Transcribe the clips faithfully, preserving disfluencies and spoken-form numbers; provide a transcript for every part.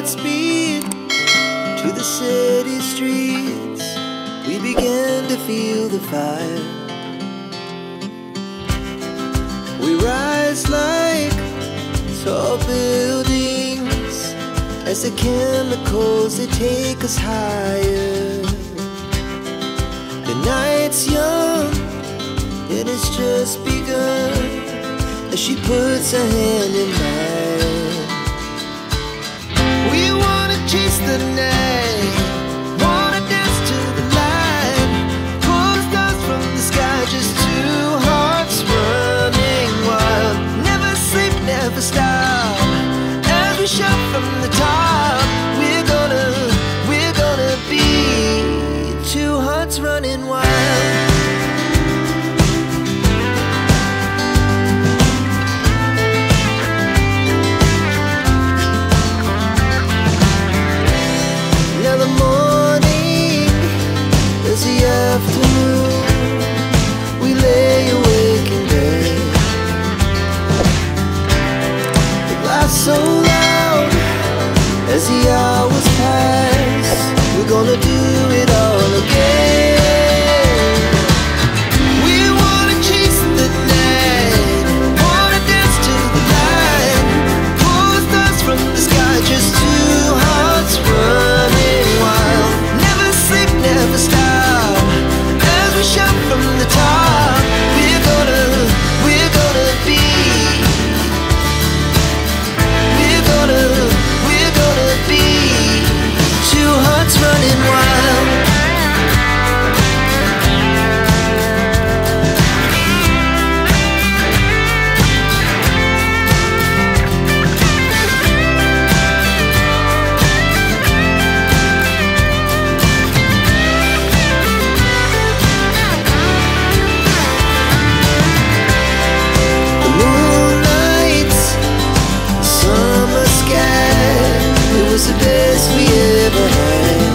hearts beat to the city streets. We began to feel the fire. We rise like tall buildings as the chemicals, they take us higher. The night's young, it has just begun, as she puts her hand in mine. We wanna chase the night, wanna dance to the light, pull the stars from the sky, just two hearts running wild. Never sleep, never stop, as we shout from the top. We're gonna, we're gonna be two hearts running wild. Afternoon, we lay awake in bed. The glass so loud as the hours pass. We're gonna do it all again. We wanna chase the night, wanna dance to the light, pull the stars from the sky, just two hearts running wild. Never sleep, never stop, shout from the top. We're gonna, we're gonna be, we're gonna, we're gonna be two hearts running wild. The best we ever had,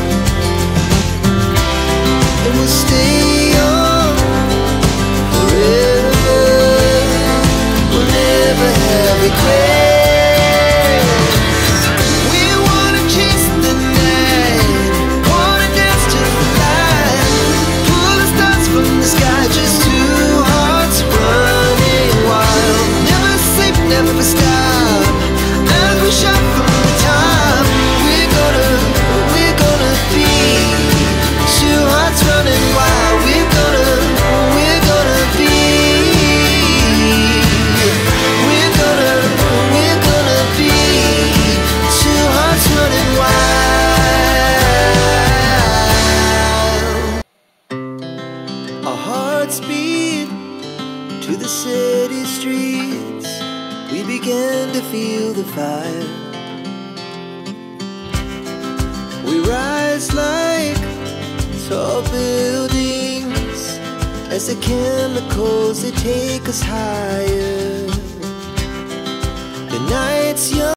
and we'll stay on forever. We'll never have regrets. We wanna chase the night, wanna dance to the light, pull the stars from the sky, just two hearts running wild. Never sleep, never stop, as we shout from the top. Running wild, we're gonna, we're gonna be, we're gonna, we're gonna be two hearts running wild. Our hearts beat to the city streets. We began to feel the fire. We rise like tall buildings as the chemicals, they take us higher. The night's young.